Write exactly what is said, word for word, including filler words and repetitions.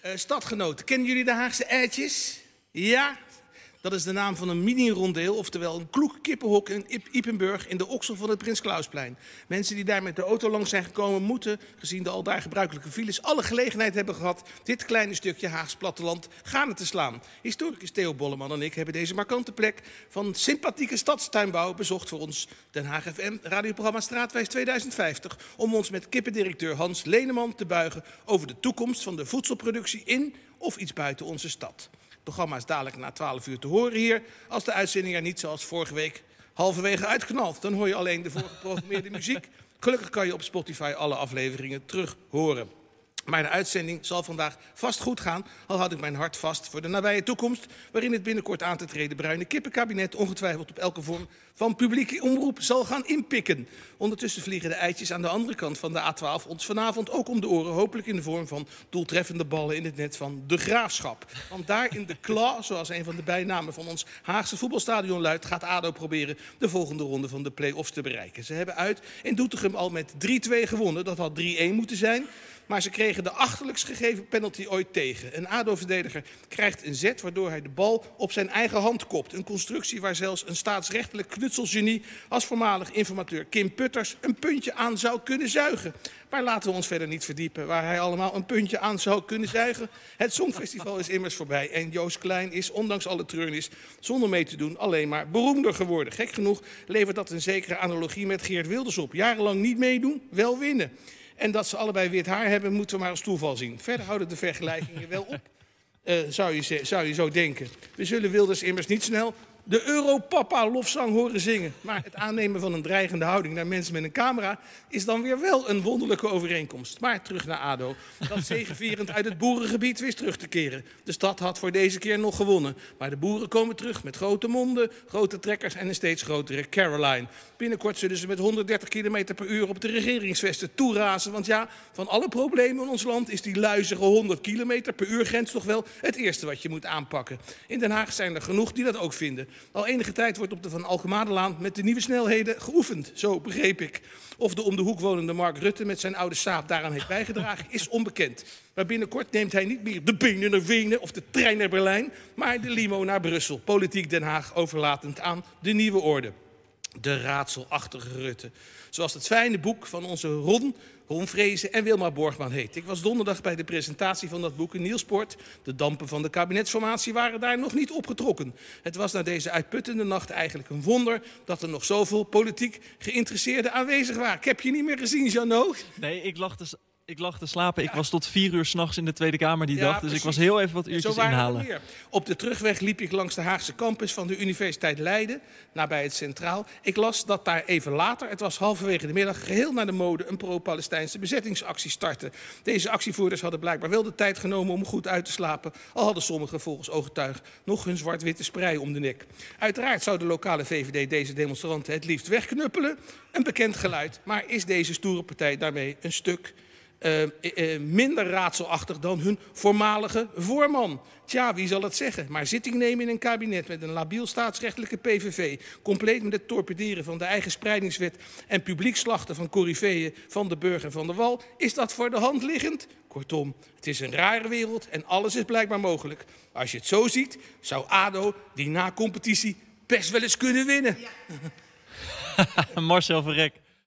Uh, stadgenoten, kennen jullie de Haagse eitjes? Ja? Dat is de naam van een mini-rondeel, oftewel een kloek kippenhok in Ypenburg in de oksel van het Prins Klausplein. Mensen die daar met de auto langs zijn gekomen moeten, gezien de aldaar gebruikelijke files, alle gelegenheid hebben gehad dit kleine stukje Haags platteland gaande te slaan. Historicus Theo Bolleman en ik hebben deze markante plek van sympathieke stadstuinbouw bezocht voor ons Den Haag F M radioprogramma Straatwijs tweeduizend vijftig, om ons met kippendirecteur Hans Leneman te buigen over de toekomst van de voedselproductie in of iets buiten onze stad. Het programma is dadelijk na twaalf uur te horen hier. Als de uitzending er niet zoals vorige week halverwege uitknalt, dan hoor je alleen de voorgeprogrammeerde muziek. Gelukkig kan je op Spotify alle afleveringen terug horen. Maar de uitzending zal vandaag vast goed gaan, al houd ik mijn hart vast voor de nabije toekomst, waarin het binnenkort aan te treden bruine kippenkabinet ongetwijfeld op elke vorm van publieke omroep zal gaan inpikken. Ondertussen vliegen de eitjes aan de andere kant van de A twaalf ons vanavond ook om de oren, hopelijk in de vorm van doeltreffende ballen in het net van de Graafschap. Want daar in de Claw, zoals een van de bijnamen van ons Haagse voetbalstadion luidt, gaat ADO proberen de volgende ronde van de play-offs te bereiken. Ze hebben uit in Doetinchem al met drie twee gewonnen, dat had drie-een moeten zijn. Maar ze kregen de achterlijkst gegeven penalty ooit tegen. Een ADO-verdediger krijgt een zet waardoor hij de bal op zijn eigen hand kopt. Een constructie waar zelfs een staatsrechtelijk knutselgenie als voormalig informateur Kim Putters een puntje aan zou kunnen zuigen. Maar laten we ons verder niet verdiepen waar hij allemaal een puntje aan zou kunnen zuigen. Het Songfestival is immers voorbij en Joost Klein is, ondanks alle treurnis, zonder mee te doen, alleen maar beroemder geworden. Gek genoeg levert dat een zekere analogie met Geert Wilders op. Jarenlang niet meedoen, wel winnen. En dat ze allebei wit haar hebben, moeten we maar als toeval zien. Verder houden de vergelijkingen wel op, uh, zou, je, zou je zo denken. We zullen Wilders immers niet snel de Europapa-lofzang horen zingen. Maar het aannemen van een dreigende houding naar mensen met een camera is dan weer wel een wonderlijke overeenkomst. Maar terug naar ADO, dat zegevierend uit het boerengebied wist terug te keren. De stad had voor deze keer nog gewonnen. Maar de boeren komen terug met grote monden, grote trekkers en een steeds grotere Caroline. Binnenkort zullen ze met honderddertig kilometer per uur op de regeringsvesten toerazen. Want ja, van alle problemen in ons land is die luizige honderd kilometer per uur grens toch wel het eerste wat je moet aanpakken. In Den Haag zijn er genoeg die dat ook vinden. Al enige tijd wordt op de Van Alkemadelaan met de nieuwe snelheden geoefend, zo begreep ik. Of de om de hoek wonende Mark Rutte met zijn oude saap daaraan heeft bijgedragen, is onbekend. Maar binnenkort neemt hij niet meer de benen naar Wenen of de trein naar Berlijn, maar de limo naar Brussel. Politiek Den Haag overlatend aan de nieuwe orde. De raadselachtige Rutte. Zoals het fijne boek van onze Ron, Ron Vrezen en Wilma Borgman heet. Ik was donderdag bij de presentatie van dat boek in Nieuwsport. De dampen van de kabinetsformatie waren daar nog niet opgetrokken. Het was na deze uitputtende nacht eigenlijk een wonder dat er nog zoveel politiek geïnteresseerden aanwezig waren. Ik heb je niet meer gezien, Jeannot. Nee, ik lag te, ik lag te slapen. Ik ja. was tot vier uur 's nachts in de Tweede Kamer die ja, dag. Dus precies. ik was heel even wat uurtjes inhalen. Meer. Op de terugweg liep ik langs de Haagse campus van de Universiteit Leiden, nabij het Centraal. Ik las dat daar even later, het was halverwege de middag, geheel naar de mode een pro-Palestijnse bezettingsactie startte. Deze actievoerders hadden blijkbaar wel de tijd genomen om goed uit te slapen, al hadden sommigen volgens ooggetuigen nog hun zwart-witte sprei om de nek. Uiteraard zou de lokale V V D deze demonstranten het liefst wegknuppelen. Een bekend geluid, maar is deze stoere partij daarmee een stuk Uh, uh, minder raadselachtig dan hun voormalige voorman? Tja, wie zal het zeggen? Maar zitting nemen in een kabinet met een labiel staatsrechtelijke P V V, compleet met het torpederen van de eigen spreidingswet en publiek slachten van coryfeeën van de Burg en van de Wal, is dat voor de hand liggend? Kortom, het is een rare wereld en alles is blijkbaar mogelijk. Als je het zo ziet, zou ADO die na competitie best wel eens kunnen winnen. Ja. Marcel Verrek.